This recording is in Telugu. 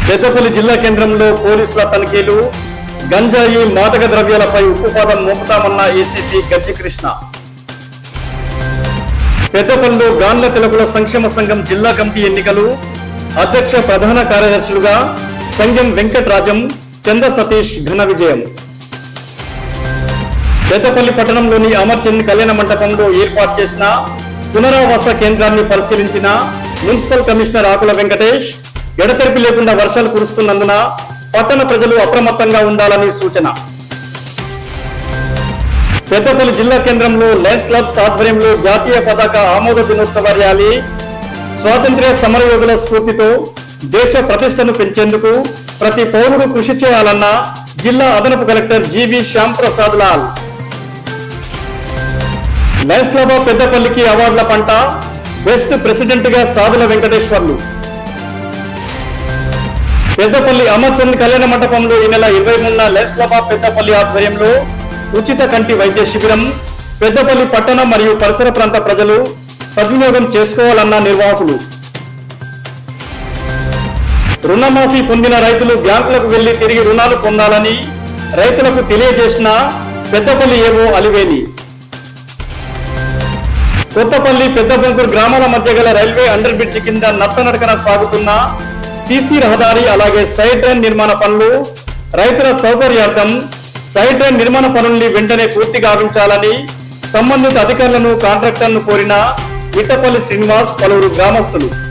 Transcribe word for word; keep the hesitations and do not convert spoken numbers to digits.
పెద్దపల్లి జిల్లా కేంద్రంలో పోలీసుల తనిఖీలు, గంజాయి మాదక ద్రవ్యాలపై ఉక్కుపాదం మోపుతామన్న ఏసీపీ గజ్జి కృష్ణ. పెద్దపల్లిలో గాండ్ల తెలకుల సంక్షేమ సంఘం జిల్లా కమిటీ ఎన్నికలు. అధ్యక్ష ప్రధాన కార్యదర్శులుగా సంఘం వెంకటరాజం, చంద సతీష్ ఘన విజయం. పెద్దపల్లి పట్టణంలోని అమర్చంద్ కళ్యాణ మండపంలో ఏర్పాటు చేసిన పునరావాస కేంద్రాన్ని పరిశీలించిన మున్సిపల్ కమిషనర్ ఆకుల వెంకటేష్, ఎడతెరిపి లేకుండా వర్షాలు కురుస్తున్నందున పట్టణ ప్రజలు అప్రమత్తంగా ఉండాలని సూచన. పెద్దపల్లి జిల్లా కేంద్రంలో లయన్స్ క్లబ్స్ ఆధ్వర్యంలో జాతీయ పతాక ఆమోద దినోత్సవ ర్యాలీ. స్వాతంత్ర్య సమరయోధుల స్ఫూర్తితో దేశ ప్రతిష్టను పెంచేందుకు ప్రతి పౌరుడు కృషి చేయాలన్న జిల్లా అదనపు collector GV Shyam Prasad Lal. Lions Club of పెద్దపల్లికి అవార్డుల పంట. బెస్ట్ ప్రెసిడెంట్ గా సాదుల వెంకటేశ్వర్లు. పెద్దపల్లి అమర్చంద్ కళ్యాణ మండపంలో ఈ నెల ఇరవై మూడున లయన్స్ క్లబ్ ఆఫ్ పెద్దపల్లి ఆధ్వర్యంలో ఉచిత కంటి వైద్య శిబిరం. పెద్దపల్లి పట్టణ మరియు పరిసర ప్రాంత ప్రజలు సద్వినియోగం చేసుకోవాలన్న నిర్వాహకులు. రుణమాఫీ పొందిన రైతులు బ్యాంకులకు వెళ్లి తిరిగి రుణాలు పొందాలని రైతులకు తెలియజేసిన పెద్దపల్లి ఏవో అలివేలి. కొత్తపల్లి పెద్దబొంకూరు గ్రామాల మధ్య గల రైల్వే అండర్ బ్రిడ్జి కింద నత్తనడకన సాగుతున్న సీసీ రహదారి అలాగే సైడ్ డ్రైన్ నిర్మాణ పనులు రైతుల సౌకర్యార్థం సైడ్ డ్రైన్ నిర్మాణ పనుల్ని వెంటనే పూర్తి గావించాలని సంబంధిత అధికారులను కాంట్రాక్టర్ను కోరిన విట్టపల్లి శ్రీనివాస్, పలువురు గ్రామస్తులు.